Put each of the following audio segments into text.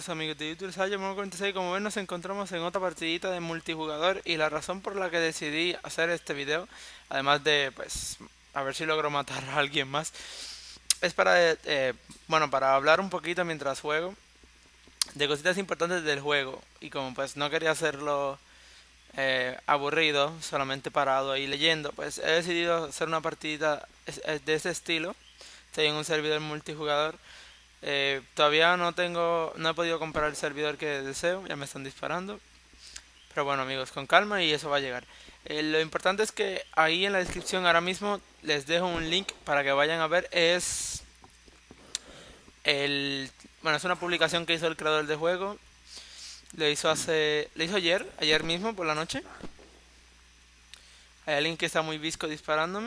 Saludos amigos de YouTube, soy Mono46. Como ven, nos encontramos en otra partidita de multijugador y la razón por la que decidí hacer este video, además de pues a ver si logro matar a alguien más, es para hablar un poquito mientras juego de cositas importantes del juego. Y como pues no quería hacerlo aburrido, solamente parado ahí leyendo, pues he decidido hacer una partidita de ese estilo. Estoy en un servidor multijugador. Todavía no he podido comprar el servidor que deseo, ya me están disparando. Pero bueno amigos, con calma y eso va a llegar. Lo importante es que ahí en la descripción ahora mismo les dejo un link para que vayan a ver. Es una publicación que hizo el creador del juego. Lo hizo ayer mismo por la noche. Hay alguien que está muy visco disparándome.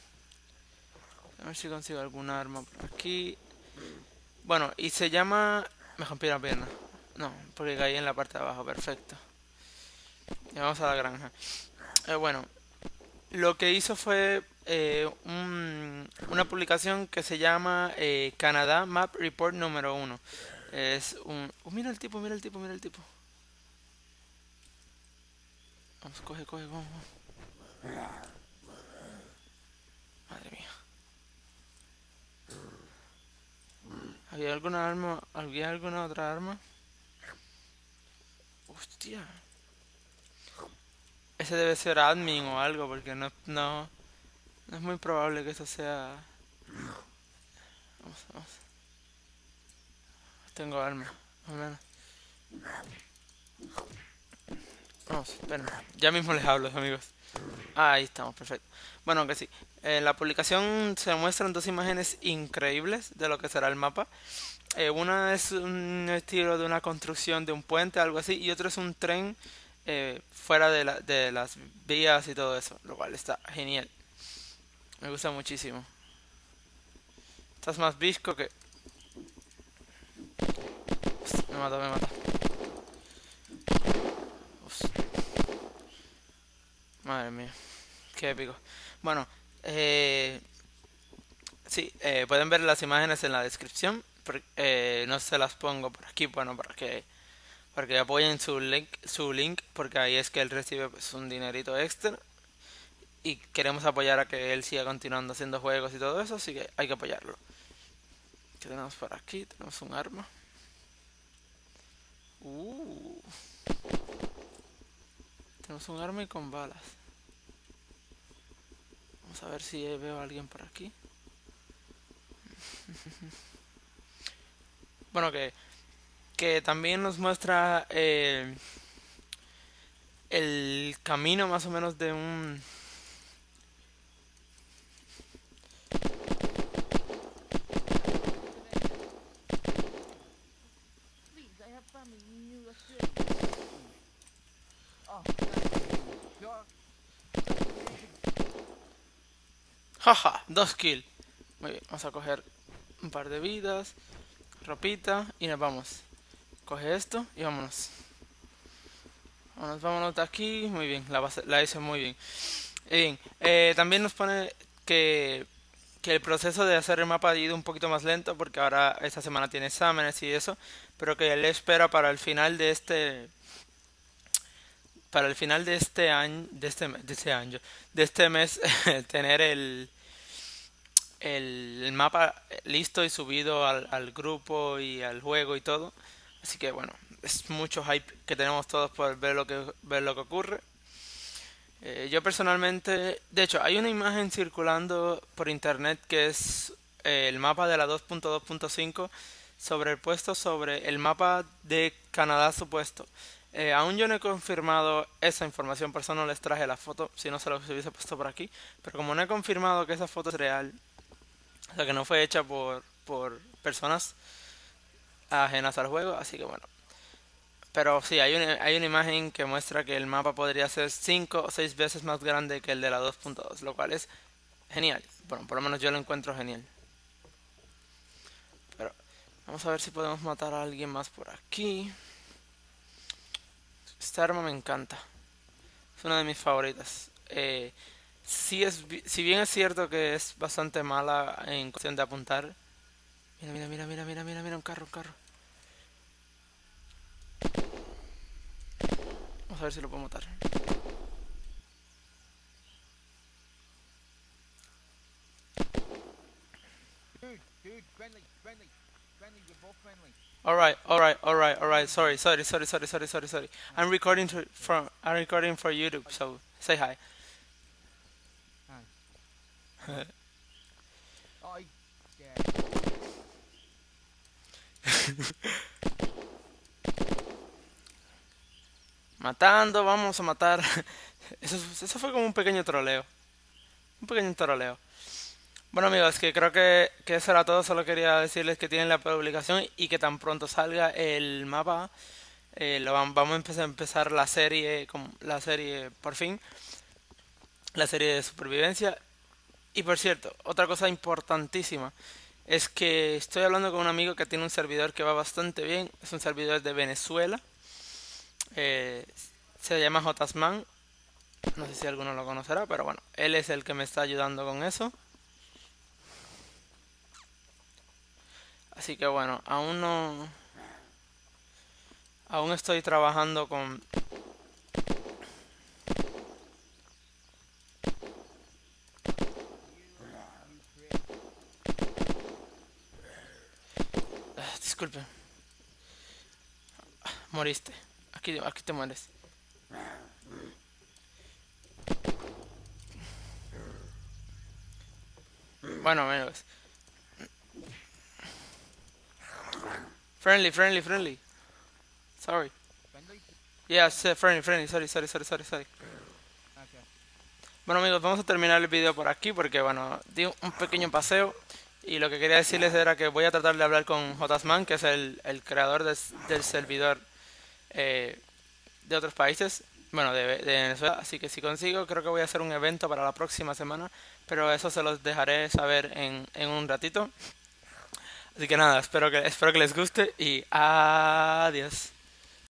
A ver si consigo alguna arma por aquí. Bueno, y se llama... Me rompí la pierna. No, porque caí en la parte de abajo, perfecto. Y vamos a la granja. Bueno, lo que hizo fue una publicación que se llama Canadá Map Report número 1. Es un... mira el tipo, mira el tipo, mira el tipo. Vamos, coge, coge, vamos, vamos. Madre mía. ¿Había alguna arma? ¿Había alguna otra arma? Hostia. Ese debe ser admin o algo, porque no es muy probable que eso sea... Vamos, vamos. Tengo arma, al menos. Vamos, espera. Ya mismo les hablo, amigos. Ah, ahí estamos, perfecto. Bueno, que sí. En la publicación se muestran dos imágenes increíbles de lo que será el mapa. Una es un estilo de una construcción de un puente, algo así, y otro es un tren fuera de las vías y todo eso, lo cual está genial. Me gusta muchísimo. Estás más visco que... Uf, me mata, me mata. Uf. Madre mía, qué épico. Bueno, sí, pueden ver las imágenes en la descripción. No se las pongo por aquí, bueno, para que apoyen su link, porque ahí es que él recibe pues, un dinerito extra. Y queremos apoyar a que él siga continuando haciendo juegos y todo eso, así que hay que apoyarlo. ¿Qué tenemos por aquí? Tenemos un arma. Uh, tenemos un arma y con balas. Vamos a ver si veo a alguien por aquí. Bueno, que también nos muestra el camino más o menos de un... Jaja, 2 kills. Muy bien, vamos a coger un par de vidas, ropita y nos vamos. Coge esto y vámonos. Vámonos, vámonos de aquí. Muy bien, la hice muy bien. Bien, también nos pone que el proceso de hacer el mapa ha ido un poquito más lento porque ahora esta semana tiene exámenes y eso, pero que él espera para el final de este año, de este mes, tener el mapa listo y subido al grupo y al juego y todo. Así que bueno, es mucho hype que tenemos todos por ver lo que ocurre. Yo personalmente, de hecho, hay una imagen circulando por internet que es el mapa de la 2.2.5 sobrepuesto sobre el mapa de Canadá supuesto. Aún yo no he confirmado esa información, por eso no les traje la foto, si no se los hubiese puesto por aquí. Pero como no he confirmado que esa foto es real, o sea que no fue hecha por personas ajenas al juego, así que bueno. Pero sí, hay una imagen que muestra que el mapa podría ser 5 o 6 veces más grande que el de la 2.2, lo cual es genial. Bueno, por lo menos yo lo encuentro genial. Pero vamos a ver si podemos matar a alguien más por aquí. Esta arma me encanta. Es una de mis favoritas. Si bien es cierto que es bastante mala en cuestión de apuntar. Mira, mira, mira, mira, mira, mira, mira, un carro, un carro. Vamos a ver si lo puedo matar. Dude, friendly, we're both friendly. Alright. Sorry. I'm recording for YouTube, so say hi. Hi. Ay, yeah. Matando, vamos a matar. Eso fue como un pequeño troleo. Un pequeño troleo. Bueno amigos, que creo que eso era todo. Solo quería decirles que tienen la publicación y que tan pronto salga el mapa, vamos a empezar la serie por fin, la serie de supervivencia. Y por cierto, otra cosa importantísima es que estoy hablando con un amigo que tiene un servidor que va bastante bien. Es un servidor de Venezuela. eh, Se llama Jotasman. No sé si alguno lo conocerá, pero bueno, él es el que me está ayudando con eso. Así que bueno, aún estoy trabajando con... Disculpe, moriste. Aquí te mueres. Bueno, amigos. Friendly. Sorry. Friendly? Yes, friendly. Sorry. Okay. Bueno amigos, vamos a terminar el video por aquí porque bueno, di un pequeño paseo y lo que quería decirles era que voy a tratar de hablar con Jotasman, que es el creador del servidor de otros países, bueno, de Venezuela, así que si consigo creo que voy a hacer un evento para la próxima semana, pero eso se los dejaré saber en un ratito. Así que nada, espero que les guste y adiós.